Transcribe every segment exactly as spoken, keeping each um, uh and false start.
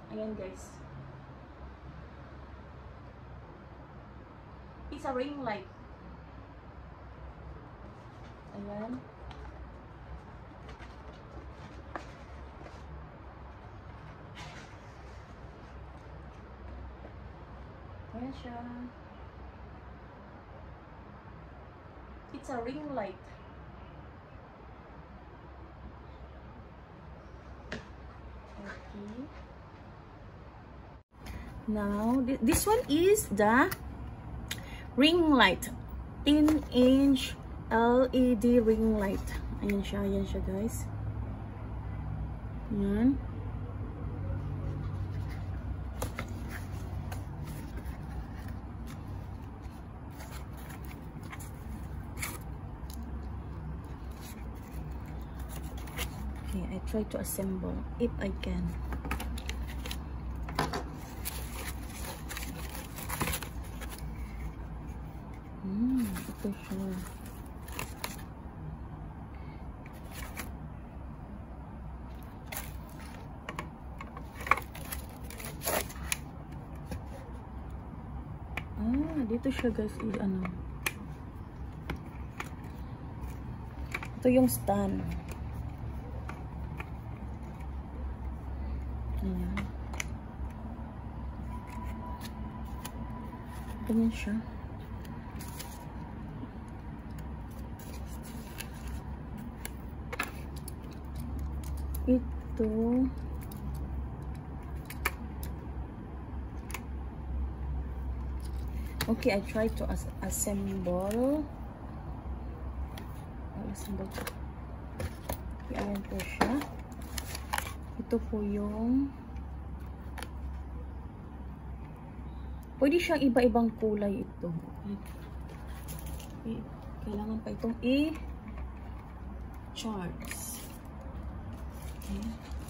Ayan guys. It's a ring light. Ayan. Ayan siya. It's a ring light. Okay. Now, th this one is the ring light. ten inch L E D ring light. Ayan siya, ayan siya guys. Ayan. Okay, I try to assemble if I can. Hmm, ito siya. Ah, dito siya guys, i ano. Ito yung stand. Ayan. Ganyan siya. Ito. Okay, I try to as assemble. I'll assemble. Okay, ayan po siya. Ito po yung pwede siyang iba-ibang kulay ito. Okay. Kailangan pa itong i-charts. Okay.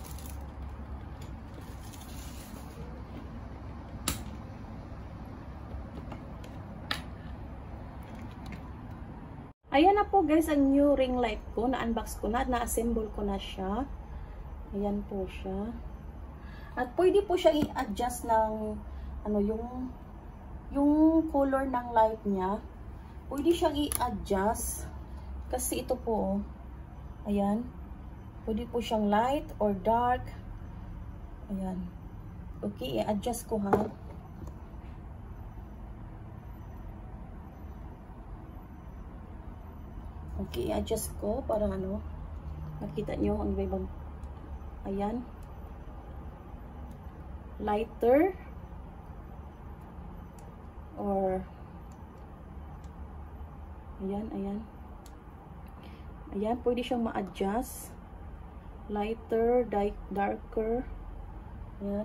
Ayan na po guys ang new ring light ko. Na-unbox ko na. Na-assemble ko na siya. Ayan po siya. At pwede po siya i-adjust ng ano yung yung color ng light niya. Pwede siyang i-adjust kasi ito po, ayan. Pwede po siyang light or dark. Ayan. Okay, i-adjust ko ha. Okay, i-adjust ko para ano, makita nyo ang iba-ibang. Ayan. Lighter. Or ayan, ayan. Ayan, pwede siyang ma-adjust. Lighter, darker. Ayan.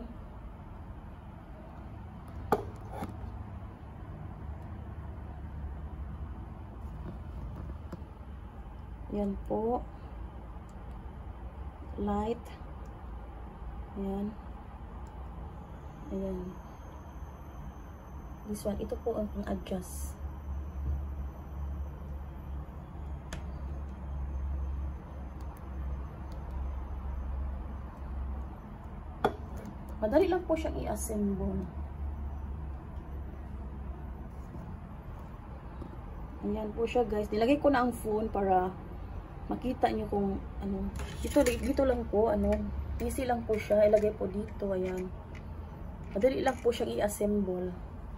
Ayan po. Light. Ayan. Ayan. This one, ito po ang adjust. Madali lang po siyang i-assemble. Ayan po siya guys. Nilagay ko na ang phone para makita nyo kung ano. Dito, dito lang po, ano. Easy lang po siya. Ilagay po dito, ayan. Madali lang po siyang i-assemble.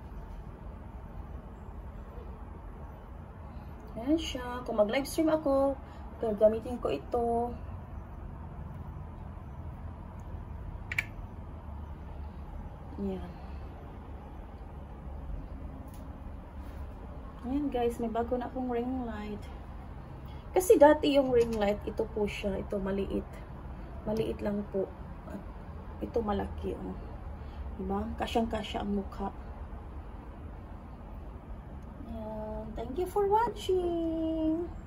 Ayan siya. Kung mag-livestream ako, gagamitin ko ito. Ayan. Ayan guys, may bago na akong ring light. Kasi dati yung ring light, ito po siya. Ito maliit. Maliit lang po. Ito malaki. Oh. Diba? Kasyang-kasya ang mukha. Thank you for watching.